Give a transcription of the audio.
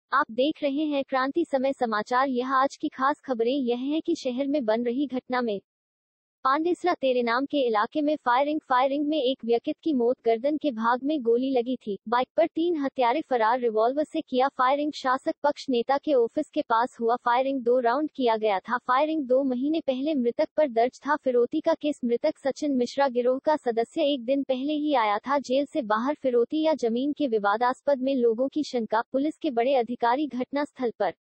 आप देख रहे हैं क्रांति समय समाचार। यह आज की खास खबरें यह है कि शहर में बन रही घटना में पांडेसरा तेरे नाम के इलाके में फायरिंग में एक व्यक्ति की मौत, गर्दन के भाग में गोली लगी थी। बाइक पर 3 हत्यारे फरार, रिवॉल्वर से किया फायरिंग। शासक पक्ष नेता के ऑफिस के पास हुआ फायरिंग, 2 राउंड किया गया था फायरिंग। 2 महीने पहले मृतक पर दर्ज था फिरौती का केस। मृतक सचिन मिश्रा गिरोह का सदस्य 1 दिन पहले ही आया था जेल से बाहर। फिरौती या जमीन के विवादास्पद में लोगों की शंका, पुलिस के बड़े अधिकारी घटनास्थल पर